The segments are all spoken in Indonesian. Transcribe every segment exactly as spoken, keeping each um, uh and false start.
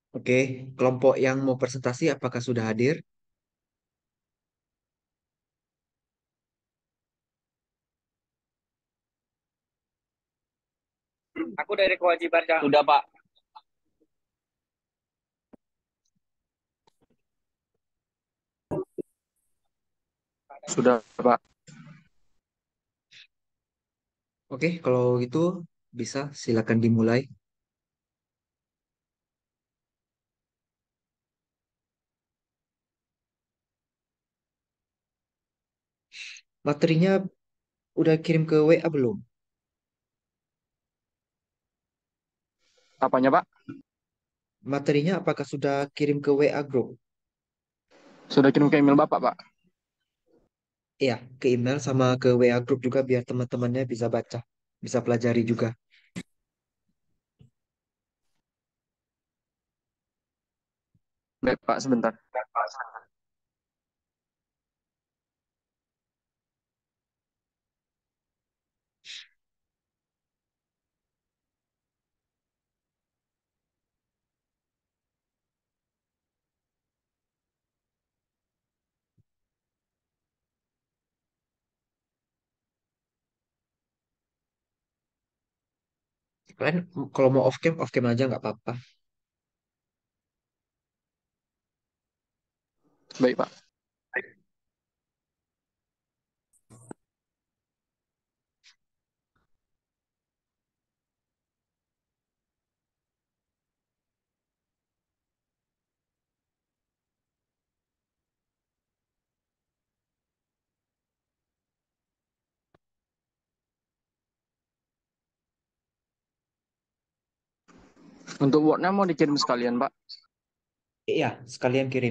Oke, kelompok yang mau presentasi apakah sudah hadir? Aku dari kewajiban Kak. Sudah Pak. Sudah Pak. Oke, kalau gitu bisa silakan dimulai. Materinya udah kirim ke W A belum? Apanya Pak? Materinya apakah sudah kirim ke W A Group? Sudah kirim ke email Bapak Pak. Iya, ke email sama ke W A Group juga biar teman-temannya bisa baca, bisa pelajari juga. Baik Pak, sebentar. Kalian kalau mau off cam, off cam aja nggak apa-apa. Baik Pak. Untuk Word-nya mau dikirim sekalian Pak. Iya, sekalian kirim.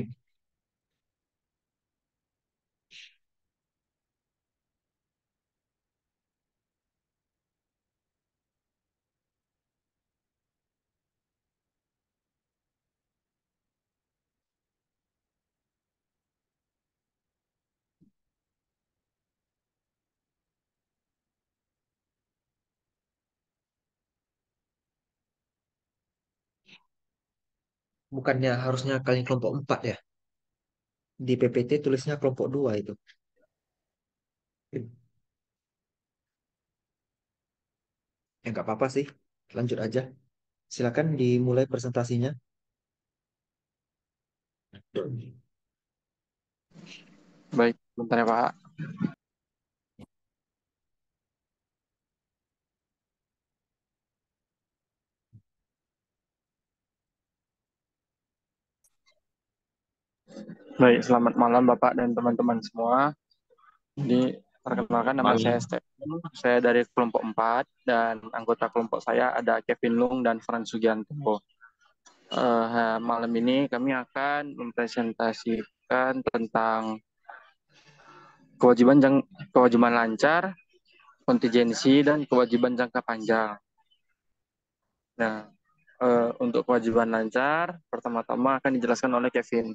Bukannya harusnya kalian kelompok empat ya? Di P P T tulisnya kelompok dua itu. Ya nggak apa-apa sih. Lanjut aja. Silakan dimulai presentasinya. Baik, bentar ya Pak. Baik, selamat malam Bapak dan teman-teman semua. Di perkenalkan nama saya Malam. Stephen. Saya dari kelompok empat dan anggota kelompok saya ada Kevin Lung dan Franz Sugianto. Eh, malam ini kami akan mempresentasikan tentang kewajiban jang, kewajiban lancar, kontingensi dan kewajiban jangka panjang. Nah, eh, untuk kewajiban lancar, pertama-tama akan dijelaskan oleh Kevin.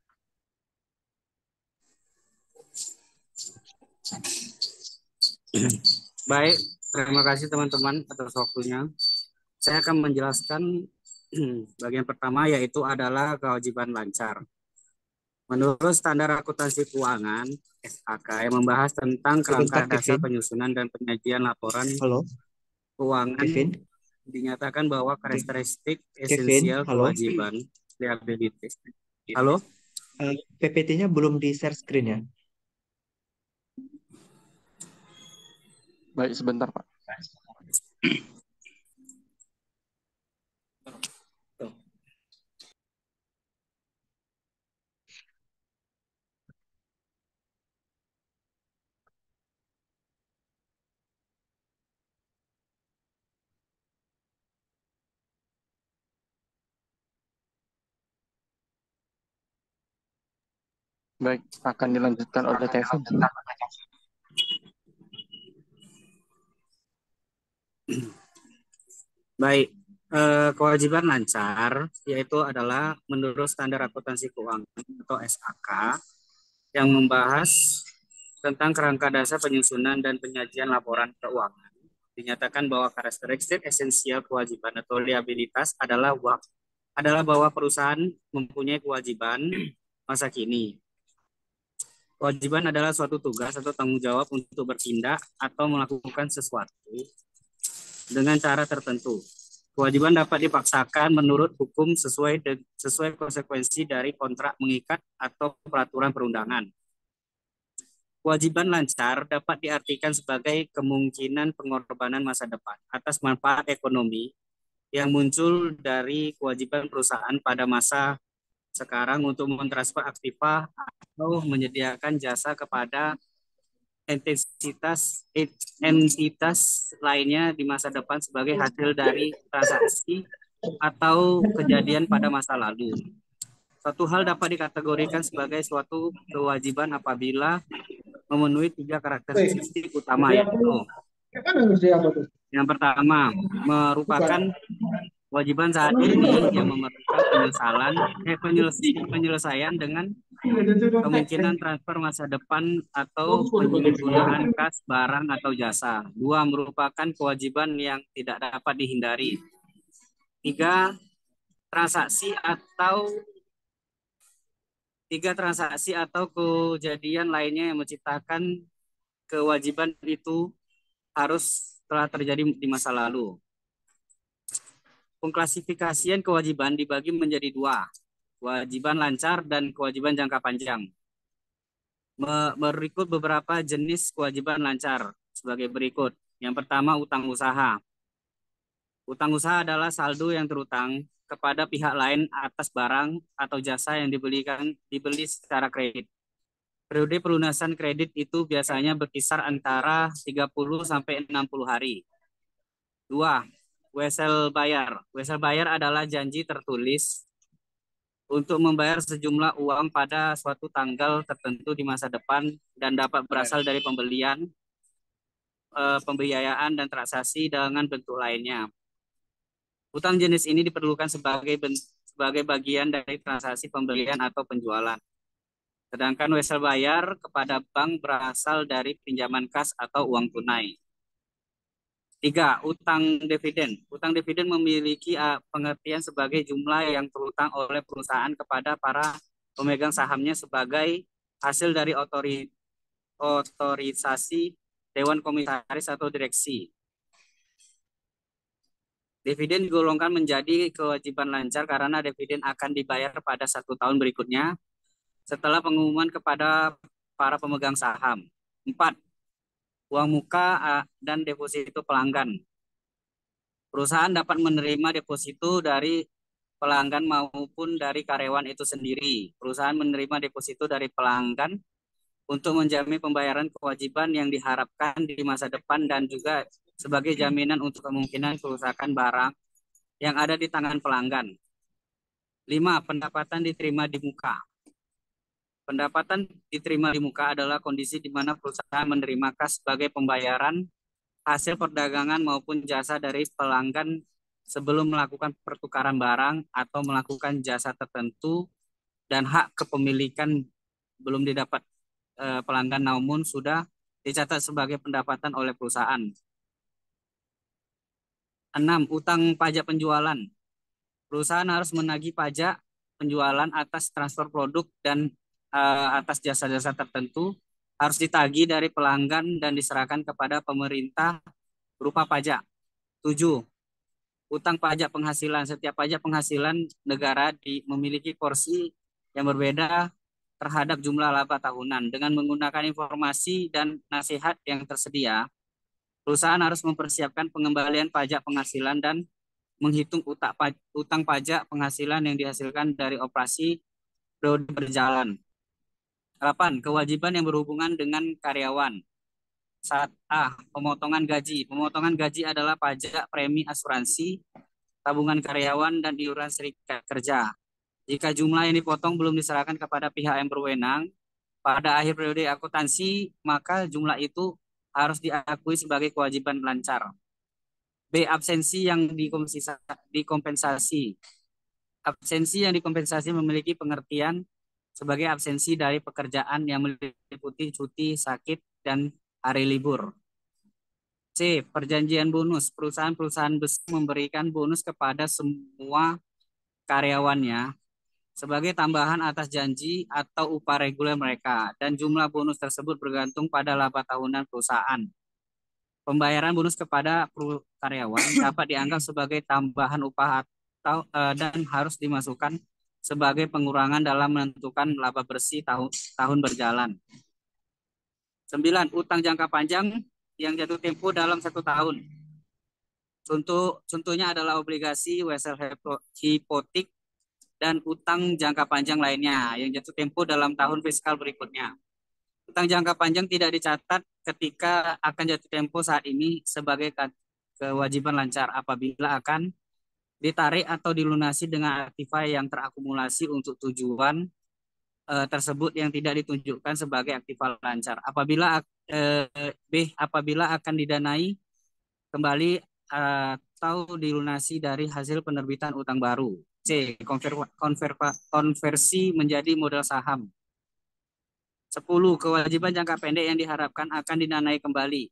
Baik, terima kasih teman-teman atas waktunya. Saya akan menjelaskan bagian pertama yaitu adalah kewajiban lancar. Menurut standar akuntansi keuangan S A K yang membahas tentang kerangka Sebentar, dasar Kevin. penyusunan dan penyajian laporan Halo, keuangan, Kevin. dinyatakan bahwa Ke- karakteristik Kevin, esensial halo. kewajiban liabilities. Halo, Eh, P P T-nya belum di share screen ya? Baik, sebentar Pak. Baik, akan dilanjutkan oleh Kevin. baik. Eh, kewajiban lancar yaitu adalah menurut standar akuntansi keuangan atau S A K yang membahas tentang kerangka dasar penyusunan dan penyajian laporan keuangan. Dinyatakan bahwa karakteristik esensial kewajiban atau liabilitas adalah W A K. adalah bahwa perusahaan mempunyai kewajiban masa kini. Kewajiban adalah suatu tugas atau tanggung jawab untuk bertindak atau melakukan sesuatu dengan cara tertentu. Kewajiban dapat dipaksakan menurut hukum sesuai de, sesuai konsekuensi dari kontrak mengikat atau peraturan perundangan. Kewajiban lancar dapat diartikan sebagai kemungkinan pengorbanan masa depan atas manfaat ekonomi yang muncul dari kewajiban perusahaan pada masa sekarang untuk mentransfer aktiva atau menyediakan jasa kepada entitas entitas lainnya di masa depan sebagai hasil dari transaksi atau kejadian pada masa lalu. Suatu hal dapat dikategorikan sebagai suatu kewajiban apabila memenuhi tiga karakteristik utama, yaitu yang pertama, merupakan kewajiban saat ini yang memerlukan penyesalan, eh, penyelesaian dengan kemungkinan transfer masa depan atau penggunaan kas, barang, atau jasa. Dua, merupakan kewajiban yang tidak dapat dihindari. Tiga, transaksi atau tiga transaksi atau kejadian lainnya yang menciptakan kewajiban itu harus telah terjadi di masa lalu. Pengklasifikasian kewajiban dibagi menjadi dua, kewajiban lancar dan kewajiban jangka panjang. Berikut beberapa jenis kewajiban lancar sebagai berikut. Yang pertama, utang usaha. Utang usaha adalah saldo yang terutang kepada pihak lain atas barang atau jasa yang dibelikan dibeli secara kredit. Periode pelunasan kredit itu biasanya berkisar antara tiga puluh sampai enam puluh hari. Dua, wesel bayar. Wesel bayar adalah janji tertulis untuk membayar sejumlah uang pada suatu tanggal tertentu di masa depan dan dapat berasal dari pembelian, eh, pembiayaan, dan transaksi dengan bentuk lainnya. Utang jenis ini diperlukan sebagai sebagai bagian dari transaksi pembelian atau penjualan. Sedangkan wesel bayar kepada bank berasal dari pinjaman kas atau uang tunai. Tiga, utang dividen. Utang dividen memiliki uh, pengertian sebagai jumlah yang terutang oleh perusahaan kepada para pemegang sahamnya sebagai hasil dari otori, otorisasi Dewan Komisaris atau Direksi. Dividen digolongkan menjadi kewajiban lancar karena dividen akan dibayar pada satu tahun berikutnya setelah pengumuman kepada para pemegang saham. Empat, uang muka dan deposito pelanggan. Perusahaan dapat menerima deposito dari pelanggan maupun dari karyawan itu sendiri. Perusahaan menerima deposito dari pelanggan untuk menjamin pembayaran kewajiban yang diharapkan di masa depan dan juga sebagai jaminan untuk kemungkinan kerusakan barang yang ada di tangan pelanggan. Lima, pendapatan diterima di muka. Pendapatan diterima di muka adalah kondisi di mana perusahaan menerima kas sebagai pembayaran hasil perdagangan maupun jasa dari pelanggan sebelum melakukan pertukaran barang atau melakukan jasa tertentu dan hak kepemilikan belum didapat eh, pelanggan namun sudah dicatat sebagai pendapatan oleh perusahaan. Enam, utang pajak penjualan. Perusahaan harus menagih pajak penjualan atas transfer produk dan uh, atas jasa-jasa tertentu harus ditagih dari pelanggan dan diserahkan kepada pemerintah berupa pajak. Tujuh, utang pajak penghasilan. Setiap pajak penghasilan negara di, memiliki porsi yang berbeda terhadap jumlah laba tahunan. Dengan menggunakan informasi dan nasihat yang tersedia, perusahaan harus mempersiapkan pengembalian pajak penghasilan dan menghitung utang pajak penghasilan yang dihasilkan dari operasi periode berjalan. Delapan, kewajiban yang berhubungan dengan karyawan. Saat A, pemotongan gaji. Pemotongan gaji adalah pajak premi asuransi, tabungan karyawan, dan iuran serikat kerja. Jika jumlah yang dipotong belum diserahkan kepada pihak yang berwenang pada akhir periode akuntansi, maka jumlah itu harus diakui sebagai kewajiban lancar. B, absensi yang dikompensasi. Absensi yang dikompensasi memiliki pengertian sebagai absensi dari pekerjaan yang meliputi cuti, sakit, dan hari libur. C, perjanjian bonus. Perusahaan-perusahaan besar memberikan bonus kepada semua karyawannya sebagai tambahan atas janji atau upah reguler mereka, dan jumlah bonus tersebut bergantung pada laba tahunan perusahaan. Pembayaran bonus kepada karyawan dapat dianggap sebagai tambahan upah atau eh, dan harus dimasukkan sebagai pengurangan dalam menentukan laba bersih tahun tahun berjalan. Sembilan, utang jangka panjang yang jatuh tempo dalam satu tahun. Contoh contohnya adalah obligasi, wesel hipotek, dan utang jangka panjang lainnya yang jatuh tempo dalam tahun fiskal berikutnya. Utang jangka panjang tidak dicatat ketika akan jatuh tempo saat ini sebagai kewajiban lancar apabila akan ditarik atau dilunasi dengan aktiva yang terakumulasi untuk tujuan eh, tersebut yang tidak ditunjukkan sebagai aktiva lancar. Apabila eh, B apabila akan didanai kembali eh, atau dilunasi dari hasil penerbitan utang baru. C. Konver, konver, konversi menjadi modal saham. Sepuluh. Kewajiban jangka pendek yang diharapkan akan didanai kembali.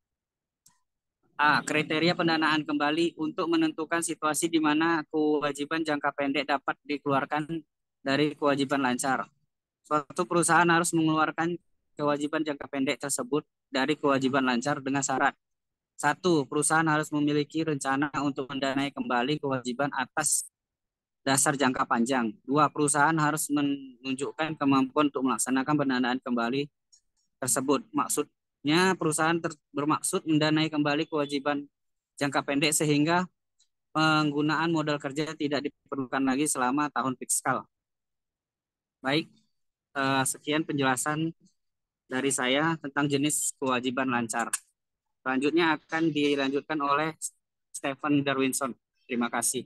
A. Kriteria pendanaan kembali untuk menentukan situasi di mana kewajiban jangka pendek dapat dikeluarkan dari kewajiban lancar. Suatu perusahaan harus mengeluarkan kewajiban jangka pendek tersebut dari kewajiban lancar dengan syarat. Satu, perusahaan harus memiliki rencana untuk mendanai kembali kewajiban atas dasar jangka panjang. Dua, perusahaan harus menunjukkan kemampuan untuk melaksanakan pendanaan kembali tersebut. Maksudnya perusahaan bermaksud mendanai kembali kewajiban jangka pendek sehingga penggunaan modal kerja tidak diperlukan lagi selama tahun fiskal. Baik, eh, sekian penjelasan dari saya tentang jenis kewajiban lancar. Selanjutnya akan dilanjutkan oleh Stephen Darwinson. Terima kasih.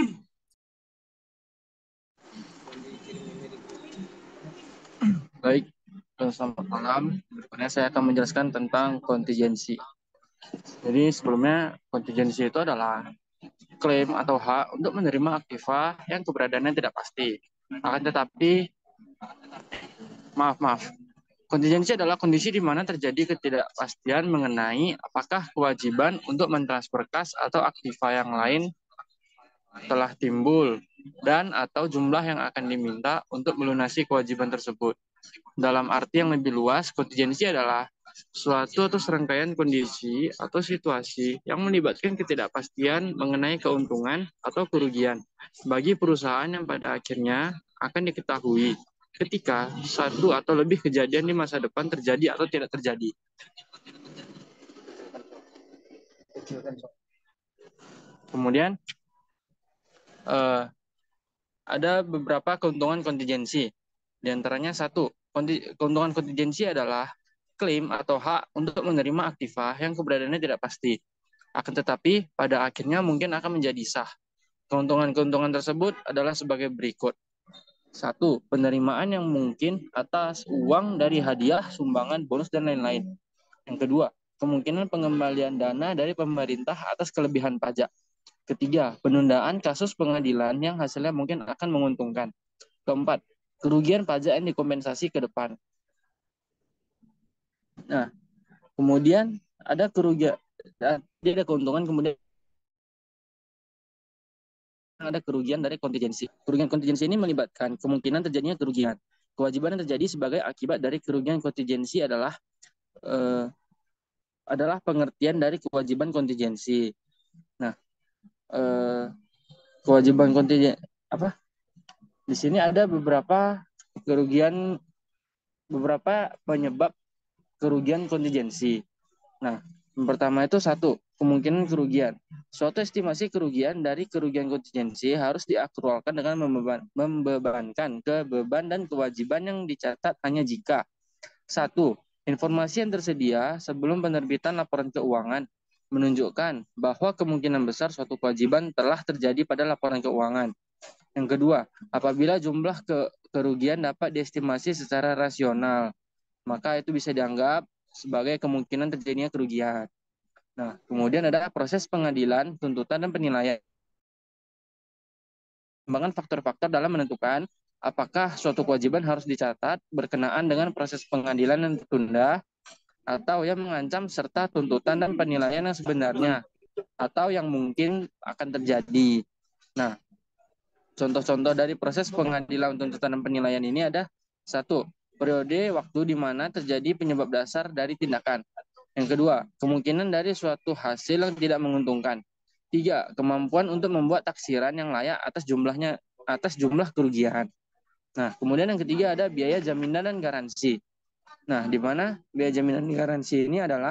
Baik, selamat malam. Berikutnya saya akan menjelaskan tentang kontingensi. Jadi sebelumnya kontingensi itu adalah klaim atau hak untuk menerima aktiva yang keberadaannya tidak pasti. Akan tetapi, maaf maaf, kontingensi adalah kondisi di mana terjadi ketidakpastian mengenai apakah kewajiban untuk mentransfer kas atau aktiva yang lain telah timbul dan atau jumlah yang akan diminta untuk melunasi kewajiban tersebut. Dalam arti yang lebih luas, kontingensi adalah suatu atau serangkaian kondisi atau situasi yang melibatkan ketidakpastian mengenai keuntungan atau kerugian bagi perusahaan yang pada akhirnya akan diketahui ketika satu atau lebih kejadian di masa depan terjadi atau tidak terjadi. Kemudian eh, ada beberapa keuntungan kontingensi. Di antaranya satu, keuntungan kontingensi adalah klaim atau hak untuk menerima aktiva yang keberadaannya tidak pasti. Akan tetapi pada akhirnya mungkin akan menjadi sah. Keuntungan-keuntungan tersebut adalah sebagai berikut. Satu, penerimaan yang mungkin atas uang dari hadiah, sumbangan, bonus, dan lain-lain. Yang kedua, kemungkinan pengembalian dana dari pemerintah atas kelebihan pajak. Ketiga, penundaan kasus pengadilan yang hasilnya mungkin akan menguntungkan. Keempat, kerugian pajak yang dikompensasi ke depan. Nah, kemudian ada kerugian, ada keuntungan, kemudian ada kerugian dari kontingensi. Kerugian kontingensi ini melibatkan kemungkinan terjadinya kerugian. Kewajiban yang terjadi sebagai akibat dari kerugian kontingensi adalah eh, adalah pengertian dari kewajiban kontingensi. Nah, eh, kewajiban kontingensi apa? Di sini ada beberapa kerugian, beberapa penyebab kerugian kontingensi. Nah, yang pertama itu satu, kemungkinan kerugian. Suatu estimasi kerugian dari kerugian kontingensi harus diaktualkan dengan membeban, membebankan ke beban dan kewajiban yang dicatat hanya jika satu, informasi yang tersedia sebelum penerbitan laporan keuangan menunjukkan bahwa kemungkinan besar suatu kewajiban telah terjadi pada laporan keuangan. Yang kedua, apabila jumlah ke kerugian dapat diestimasi secara rasional, maka itu bisa dianggap sebagai kemungkinan terjadinya kerugian. Nah, kemudian ada proses pengadilan, tuntutan, dan penilaian. Pertimbangan faktor-faktor dalam menentukan apakah suatu kewajiban harus dicatat berkenaan dengan proses pengadilan yang tertunda, atau yang mengancam serta tuntutan dan penilaian yang sebenarnya, atau yang mungkin akan terjadi. Nah, Contoh-contoh dari proses pengadilan tuntutan dan penilaian ini ada satu, periode waktu di mana terjadi penyebab dasar dari tindakan. Yang kedua, kemungkinan dari suatu hasil yang tidak menguntungkan. Tiga, kemampuan untuk membuat taksiran yang layak atas jumlahnya atas jumlah kerugian. Nah, kemudian yang ketiga ada biaya jaminan dan garansi. Nah, di mana biaya jaminan dan garansi ini adalah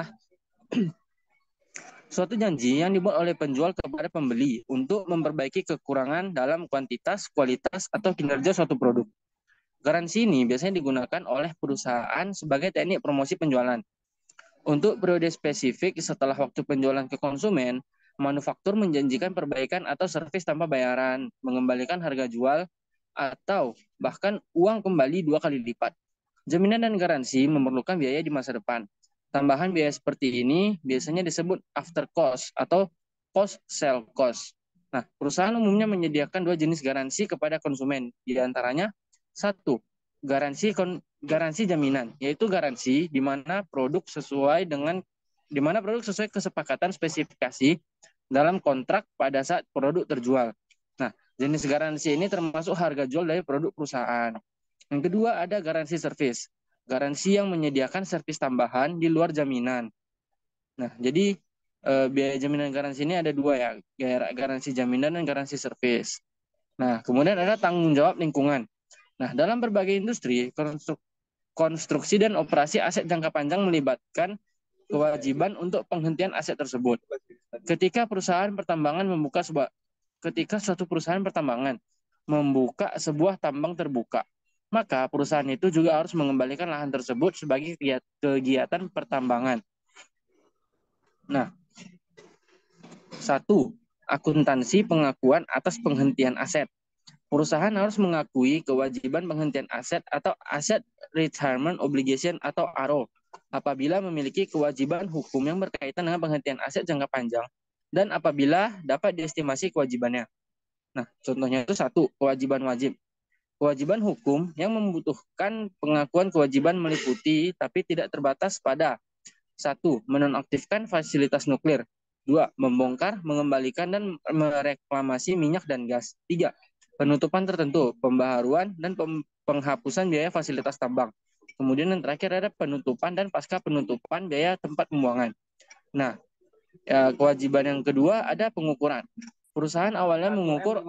suatu janji yang dibuat oleh penjual kepada pembeli untuk memperbaiki kekurangan dalam kuantitas, kualitas, atau kinerja suatu produk. Garansi ini biasanya digunakan oleh perusahaan sebagai teknik promosi penjualan. Untuk periode spesifik setelah waktu penjualan ke konsumen, manufaktur menjanjikan perbaikan atau servis tanpa bayaran, mengembalikan harga jual, atau bahkan uang kembali dua kali lipat. Jaminan dan garansi memerlukan biaya di masa depan. Tambahan biaya seperti ini biasanya disebut after cost atau post sale cost. Nah, perusahaan umumnya menyediakan dua jenis garansi kepada konsumen, di antaranya satu, garansi kon garansi jaminan, yaitu garansi di mana produk sesuai dengan di mana produk sesuai kesepakatan spesifikasi dalam kontrak pada saat produk terjual. Nah, jenis garansi ini termasuk harga jual dari produk perusahaan. Yang kedua ada garansi servis. Garansi yang menyediakan servis tambahan di luar jaminan. Nah, jadi eh, biaya jaminan garansi ini ada dua ya, garansi jaminan dan garansi servis. Nah, kemudian ada tanggung jawab lingkungan. Nah, dalam berbagai industri, konstruksi dan operasi aset jangka panjang melibatkan kewajiban untuk penghentian aset tersebut. Ketika perusahaan pertambangan membuka sebuah ketika suatu perusahaan pertambangan membuka sebuah tambang terbuka, maka perusahaan itu juga harus mengembalikan lahan tersebut sebagai kegiatan pertambangan. Nah, satu, akuntansi pengakuan atas penghentian aset. Perusahaan harus mengakui kewajiban penghentian aset atau Asset Retirement Obligation atau A R O apabila memiliki kewajiban hukum yang berkaitan dengan penghentian aset jangka panjang dan apabila dapat diestimasi kewajibannya. Nah, contohnya itu satu, kewajiban wajib. Kewajiban hukum yang membutuhkan pengakuan kewajiban meliputi tapi tidak terbatas pada satu, menonaktifkan fasilitas nuklir. Dua, membongkar, mengembalikan, dan mereklamasi minyak dan gas. Tiga, penutupan tertentu, pembaharuan, dan penghapusan biaya fasilitas tambang. Kemudian yang terakhir ada penutupan dan pasca penutupan biaya tempat pembuangan. Nah, ya, kewajiban yang kedua ada pengukuran. Perusahaan awalnya mengukur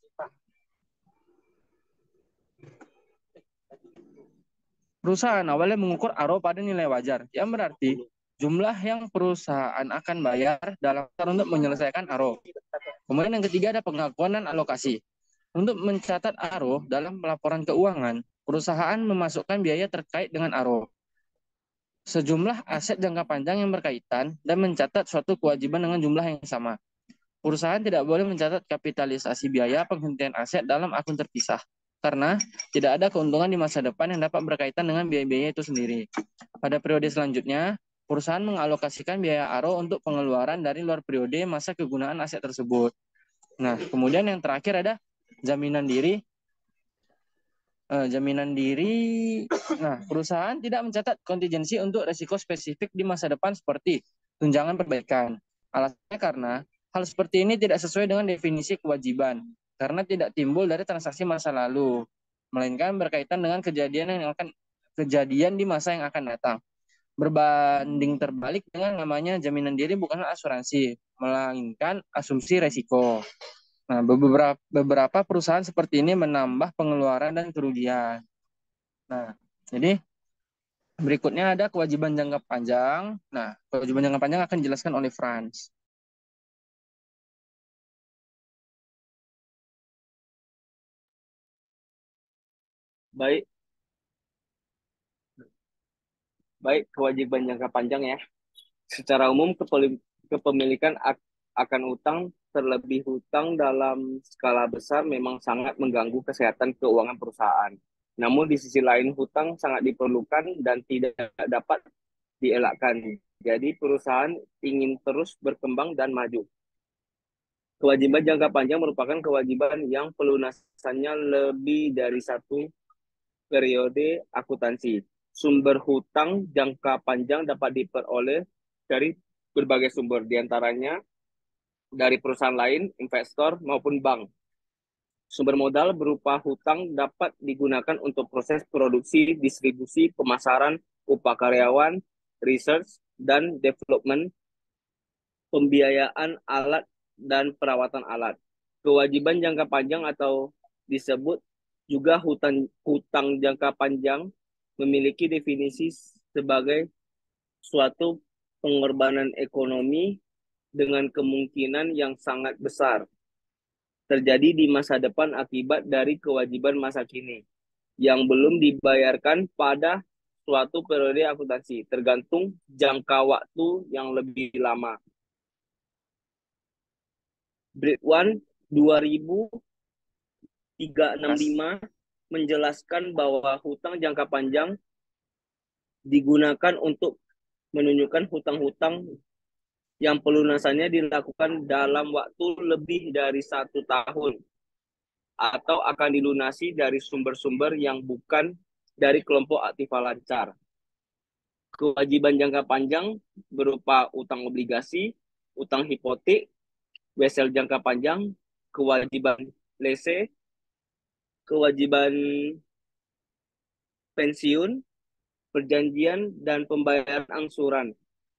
Perusahaan awalnya mengukur A R O pada nilai wajar, yang berarti jumlah yang perusahaan akan bayar dalam untuk menyelesaikan A R O. Kemudian yang ketiga ada pengakuan dan alokasi. Untuk mencatat A R O dalam laporan keuangan, perusahaan memasukkan biaya terkait dengan A R O, sejumlah aset jangka panjang yang berkaitan, dan mencatat suatu kewajiban dengan jumlah yang sama. Perusahaan tidak boleh mencatat kapitalisasi biaya penghentian aset dalam akun terpisah, karena tidak ada keuntungan di masa depan yang dapat berkaitan dengan biaya-biaya itu sendiri. Pada periode selanjutnya, perusahaan mengalokasikan biaya A R O untuk pengeluaran dari luar periode masa kegunaan aset tersebut. Nah, kemudian yang terakhir ada jaminan diri. Eh, jaminan diri. Nah, perusahaan tidak mencatat kontingensi untuk risiko spesifik di masa depan seperti tunjangan perbaikan. Alasannya karena hal seperti ini tidak sesuai dengan definisi kewajiban karena tidak timbul dari transaksi masa lalu, melainkan berkaitan dengan kejadian yang akan kejadian di masa yang akan datang. Berbanding terbalik dengan namanya jaminan diri bukanlah asuransi, melainkan asumsi resiko. Nah, beberapa beberapa perusahaan seperti ini menambah pengeluaran dan kerugian. Nah, jadi berikutnya ada kewajiban jangka panjang. Nah, kewajiban jangka panjang akan dijelaskan oleh Franz. Baik, baik kewajiban jangka panjang ya. Secara umum kepemilikan akan utang, terlebih hutang dalam skala besar memang sangat mengganggu kesehatan keuangan perusahaan. Namun di sisi lain hutang sangat diperlukan dan tidak dapat dielakkan. Jadi perusahaan ingin terus berkembang dan maju. Kewajiban jangka panjang merupakan kewajiban yang pelunasannya lebih dari satu periode akuntansi. Sumber hutang jangka panjang dapat diperoleh dari berbagai sumber, diantaranya dari perusahaan lain, investor, maupun bank. Sumber modal berupa hutang dapat digunakan untuk proses produksi, distribusi, pemasaran, upah karyawan, research, dan development, pembiayaan alat, dan perawatan alat. Kewajiban jangka panjang atau disebut juga hutang, hutang jangka panjang memiliki definisi sebagai suatu pengorbanan ekonomi dengan kemungkinan yang sangat besar terjadi di masa depan akibat dari kewajiban masa kini yang belum dibayarkan pada suatu periode akuntansi, tergantung jangka waktu yang lebih lama. Break One dua ribu tiga ratus enam puluh lima menjelaskan bahwa hutang jangka panjang digunakan untuk menunjukkan hutang-hutang yang pelunasannya dilakukan dalam waktu lebih dari satu tahun atau akan dilunasi dari sumber-sumber yang bukan dari kelompok aktiva lancar. Kewajiban jangka panjang berupa utang obligasi, utang hipotek, wesel jangka panjang, kewajiban lese, kewajiban pensiun, perjanjian, dan pembayaran angsuran.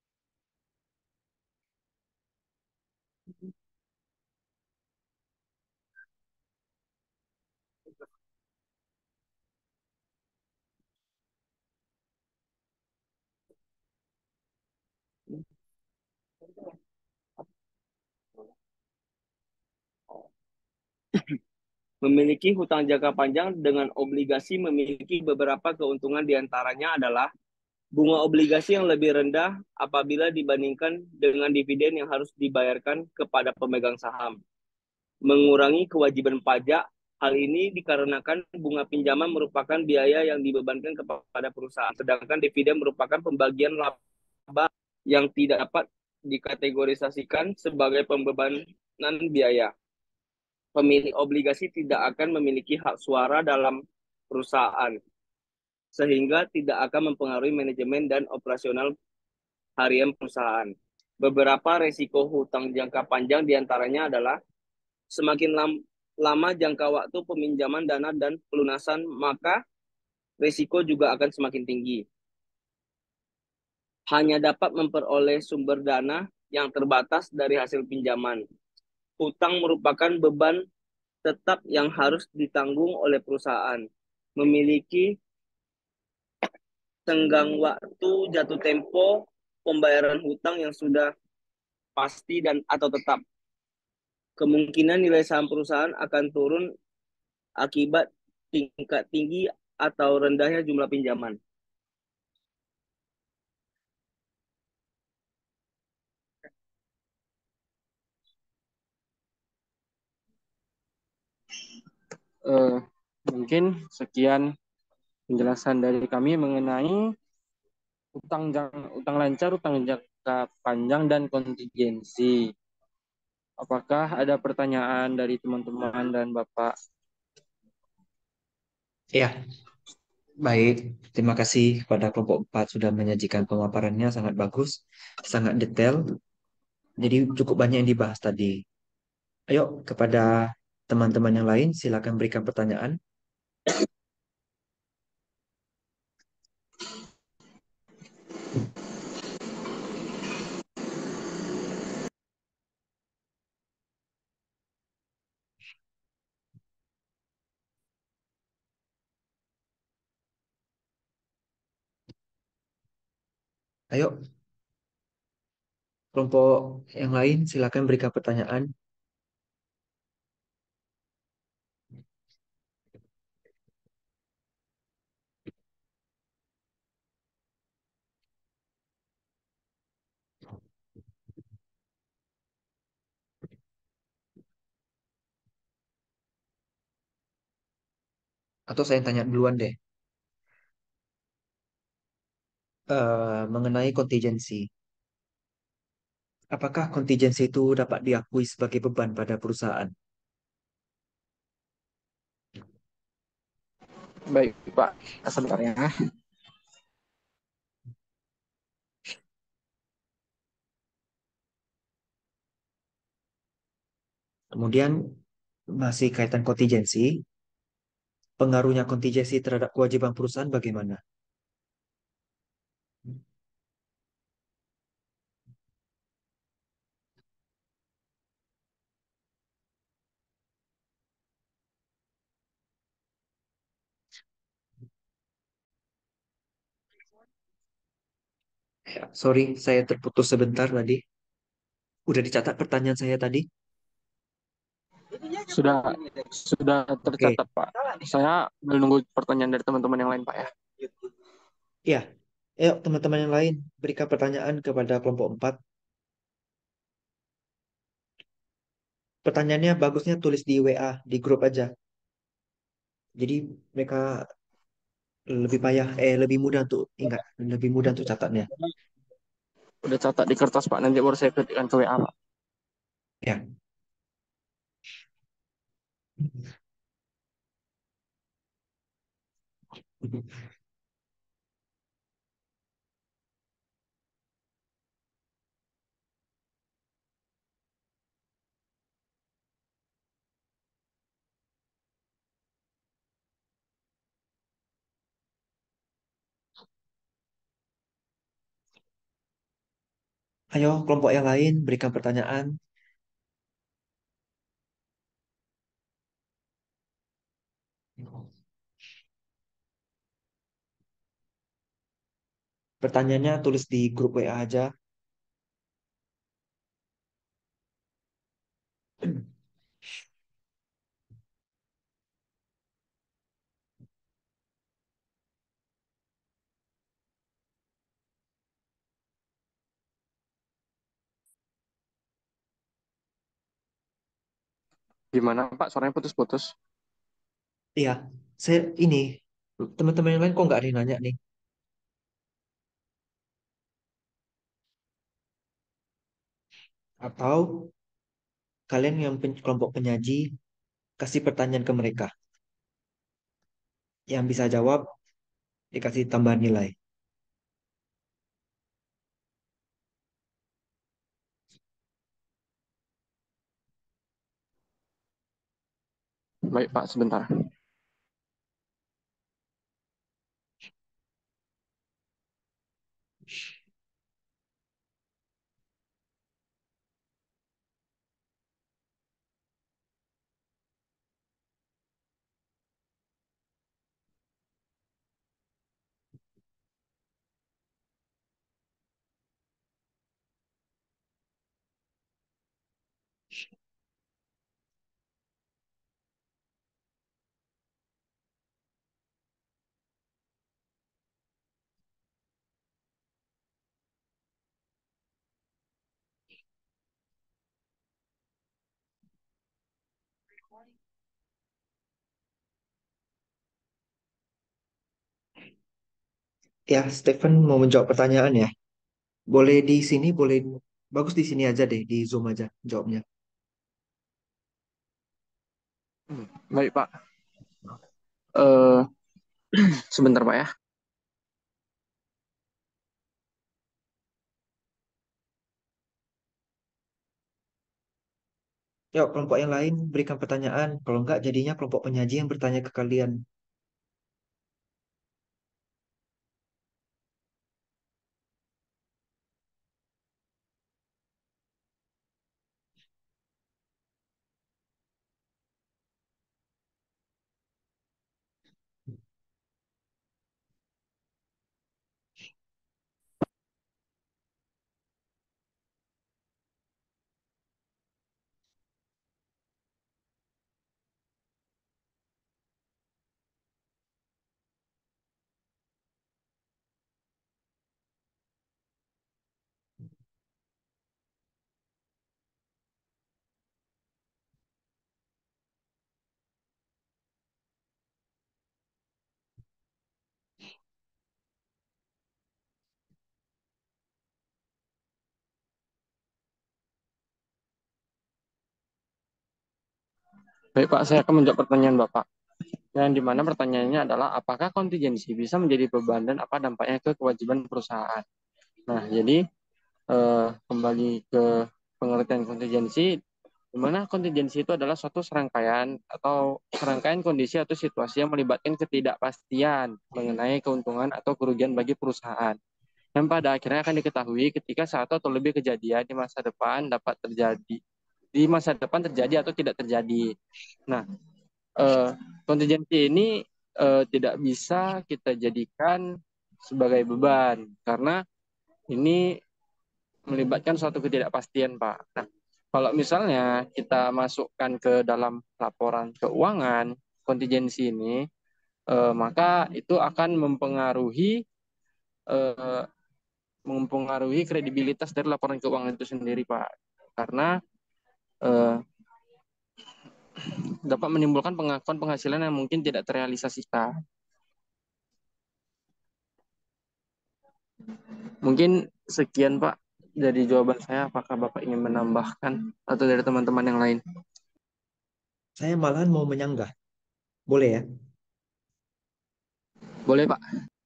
Memiliki hutang jangka panjang dengan obligasi memiliki beberapa keuntungan, diantaranya adalah bunga obligasi yang lebih rendah apabila dibandingkan dengan dividen yang harus dibayarkan kepada pemegang saham. Mengurangi kewajiban pajak. Hal ini dikarenakan bunga pinjaman merupakan biaya yang dibebankan kepada perusahaan, sedangkan dividen merupakan pembagian laba yang tidak dapat dikategorisasikan sebagai pembebanan biaya. Pemilik obligasi tidak akan memiliki hak suara dalam perusahaan, sehingga tidak akan mempengaruhi manajemen dan operasional harian perusahaan. Beberapa resiko hutang jangka panjang diantaranya adalah semakin lam- lama jangka waktu peminjaman dana dan pelunasan, maka risiko juga akan semakin tinggi. Hanya dapat memperoleh sumber dana yang terbatas dari hasil pinjaman. Hutang merupakan beban tetap yang harus ditanggung oleh perusahaan. Memiliki tenggang waktu jatuh tempo pembayaran hutang yang sudah pasti dan atau tetap. Kemungkinan nilai saham perusahaan akan turun akibat tingkat tinggi atau rendahnya jumlah pinjaman. Uh, mungkin sekian penjelasan dari kami mengenai utang utang lancar, utang jangka panjang, dan kontingensi. Apakah ada pertanyaan dari teman-teman dan Bapak? Ya, baik. Terima kasih kepada kelompok empat sudah menyajikan pemaparannya sangat bagus, sangat detail. Jadi cukup banyak yang dibahas tadi. Ayo kepada teman-teman yang lain silakan berikan pertanyaan. Ayo kelompok yang lain silakan berikan pertanyaan. Atau saya tanya duluan deh. Eh, mengenai kontingensi. Apakah kontingensi itu dapat diakui sebagai beban pada perusahaan? Baik, Pak. Sebentar ya. Kemudian masih kaitan kontingensi, pengaruhnya kontingensi terhadap kewajiban perusahaan bagaimana? Ya, sorry, saya terputus sebentar tadi. Udah dicatat pertanyaan saya tadi? Sudah sudah Oke, tercatat, Pak. Saya menunggu pertanyaan dari teman-teman yang lain, Pak ya. ya. Ayo teman-teman yang lain, berikan pertanyaan kepada kelompok empat. Pertanyaannya bagusnya tulis di W A, di grup aja. Jadi mereka lebih payah, eh lebih mudah untuk ingat, lebih mudah untuk catatnya. Udah catat di kertas, Pak. Nanti baru saya ketikkan ke W A, Pak. Ya. Ayo kelompok yang lain berikan pertanyaan. Pertanyaannya tulis di grup W A aja. Gimana, Pak? Suaranya putus-putus. Iya, saya ini teman-teman yang lain kok nggak ada yang nanya nih? Atau kalian yang pen- kelompok penyaji kasih pertanyaan ke mereka. Yang bisa jawab dikasih tambahan nilai. Baik, Pak. Sebentar. Ya, Stephen mau menjawab pertanyaan ya. Boleh di sini, boleh bagus di sini aja deh, di Zoom aja jawabnya. Baik, Pak. Eh, sebentar, Pak ya. Yuk, kelompok yang lain berikan pertanyaan. Kalau enggak, jadinya kelompok penyaji yang bertanya ke kalian. Baik, Pak. Saya akan menjawab pertanyaan Bapak. Yang dimana pertanyaannya adalah apakah kontingensi bisa menjadi beban dan apa dampaknya ke kewajiban perusahaan. Nah, jadi eh, kembali ke pengertian kontingensi, di mana kontingensi itu adalah suatu serangkaian atau serangkaian kondisi atau situasi yang melibatkan ketidakpastian mengenai keuntungan atau kerugian bagi perusahaan. Yang pada akhirnya akan diketahui ketika satu atau lebih kejadian di masa depan dapat terjadi. Di masa depan terjadi atau tidak terjadi. Nah, eh, kontingensi ini eh, tidak bisa kita jadikan sebagai beban karena ini melibatkan suatu ketidakpastian, Pak. Nah, kalau misalnya kita masukkan ke dalam laporan keuangan kontingensi ini, eh, maka itu akan mempengaruhi eh, mempengaruhi kredibilitas dari laporan keuangan itu sendiri, Pak. Karena eh, dapat menimbulkan pengakuan penghasilan yang mungkin tidak terrealisasikan. Mungkin sekian, Pak, dari jawaban saya. Apakah Bapak ingin menambahkan atau dari teman-teman yang lain? Saya malahan mau menyanggah. Boleh ya? Boleh, Pak.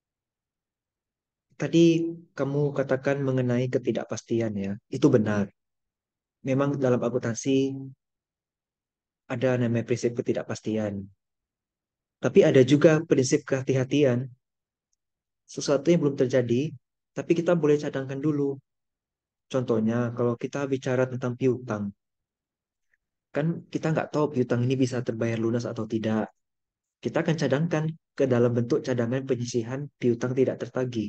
Tadi kamu katakan mengenai ketidakpastian ya. Itu benar. Memang dalam akuntansi ada namanya prinsip ketidakpastian. Tapi ada juga prinsip kehati-hatian. Sesuatu yang belum terjadi, tapi kita boleh cadangkan dulu. Contohnya, kalau kita bicara tentang piutang, kan kita nggak tahu piutang ini bisa terbayar lunas atau tidak. Kita akan cadangkan ke dalam bentuk cadangan penyisihan piutang tidak tertagih.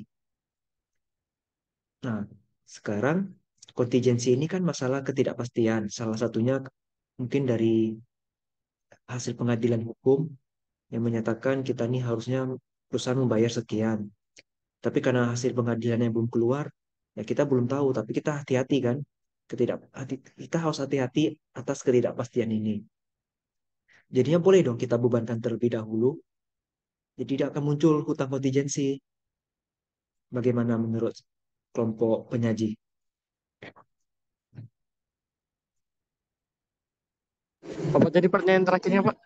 Nah, sekarang kontingensi ini kan masalah ketidakpastian. Salah satunya mungkin dari hasil pengadilan hukum yang menyatakan kita ini harusnya perusahaan membayar sekian. Tapi karena hasil pengadilan yang belum keluar, ya kita belum tahu. Tapi kita hati-hati kan, ketidak hati- kita harus hati-hati atas ketidakpastian ini. Jadinya boleh dong kita bebankan terlebih dahulu. Jadi tidak akan muncul hutang kontingensi. Bagaimana menurut kelompok penyaji Apa jadi pertanyaan terakhirnya, Pak?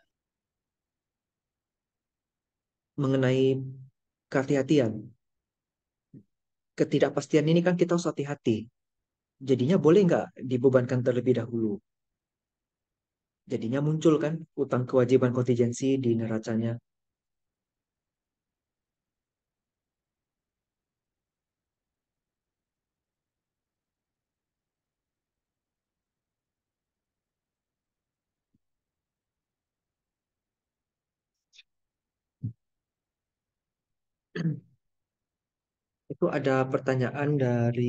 mengenai kehati-hatian? Ketidakpastian ini kan kita harus hati-hati. Jadinya boleh nggak dibebankan terlebih dahulu? Jadinya muncul kan utang kewajiban kontingensi di neracanya. Itu ada pertanyaan dari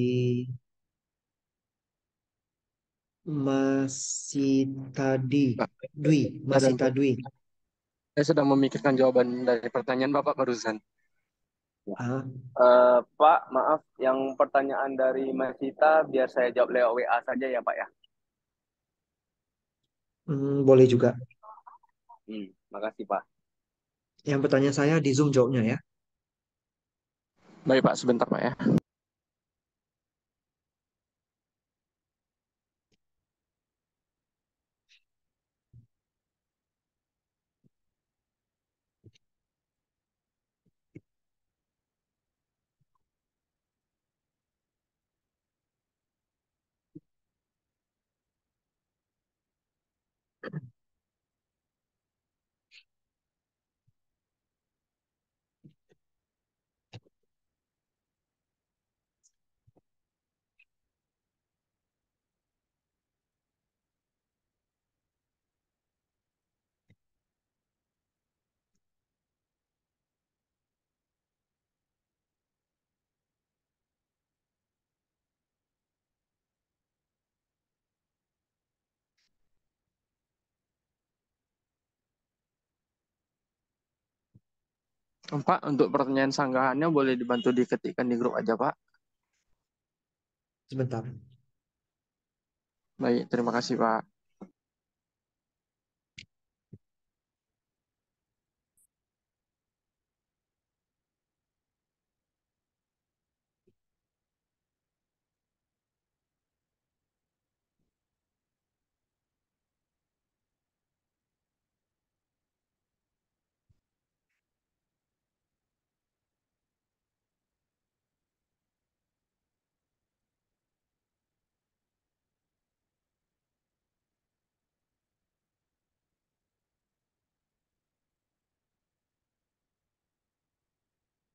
masih tadi Pak, Dwi, ada, masih tadi. saya sedang memikirkan jawaban dari pertanyaan Bapak barusan. Ah, Eh, Pak, maaf, yang pertanyaan dari Mas Sita biar saya jawab lewat W A saja ya Pak ya. hmm, boleh juga. Hmm, makasih Pak. Yang pertanyaan saya di Zoom jawabnya ya. Baik, Pak, sebentar, Pak ya. Pak, untuk pertanyaan sanggahannya boleh dibantu diketikkan di grup aja, Pak. Sebentar. Baik, terima kasih, Pak.